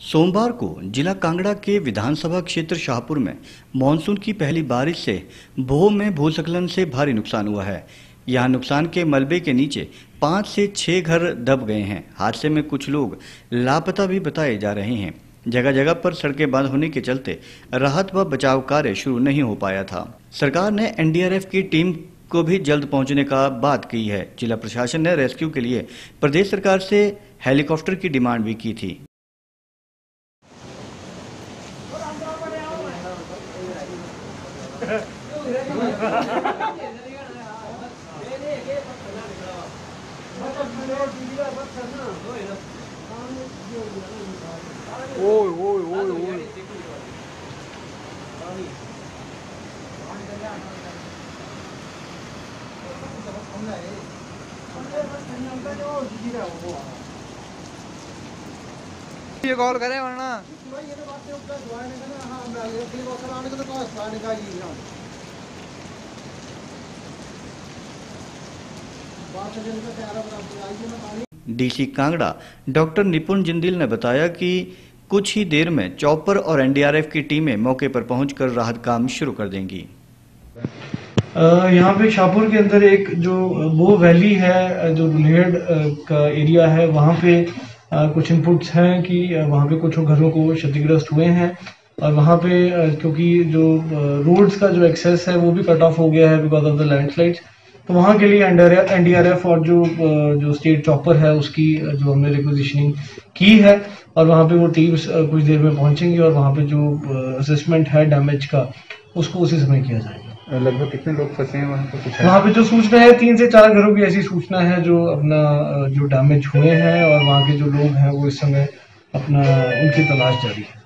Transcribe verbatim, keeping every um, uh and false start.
सोमवार को जिला कांगड़ा के विधानसभा क्षेत्र शाहपुर में मानसून की पहली बारिश से भोह में भूस्खलन से भारी नुकसान हुआ है। यहां नुकसान के मलबे के नीचे पाँच से छह घर दब गए हैं। हादसे में कुछ लोग लापता भी बताए जा रहे हैं। जगह जगह पर सड़कें बंद होने के चलते राहत व बचाव कार्य शुरू नहीं हो पाया था। सरकार ने एन डी आर एफ की टीम को भी जल्द पहुंचने का बात की है। जिला प्रशासन ने रेस्क्यू के लिए प्रदेश सरकार से हेलीकॉप्टर की डिमांड भी की थी। ओए ओए ओए ओए ये कॉल करे वरना डीसी कांगड़ा डॉक्टर निपुण जिंदिल ने बताया कि कुछ ही देर में चॉपर और एन डी आर एफ की टीमें मौके पर पहुंचकर राहत काम शुरू कर देंगी। यहाँ पे शाहपुर के अंदर एक जो वो वैली है, जो दुल्हेड़ का एरिया है, वहाँ पे कुछ इनपुट्स हैं कि वहाँ पे कुछ घरों को क्षतिग्रस्त हुए हैं और वहाँ पे क्योंकि जो रोड्स का जो एक्सेस है वो भी कट ऑफ हो गया है बिकॉज ऑफ द लैंडस्लाइड्स। तो वहाँ के लिए एन डी आर एफ और जो जो स्टेट चॉपर है उसकी जो हमने रिक्विजिशनिंग की है और वहाँ पे वो टीम्स कुछ देर में पहुँचेंगी और वहाँ पे जो असेसमेंट है डैमेज का उसको उसी समय किया जाएगा। लगभग कितने लोग फंसे हैं वहाँ पे? कुछ वहाँ पे जो सूचना है तीन से चार घरों की ऐसी सूचना है जो अपना जो डैमेज हुए हैं और वहाँ के जो लोग हैं वो इस समय अपना उनकी तलाश जारी है।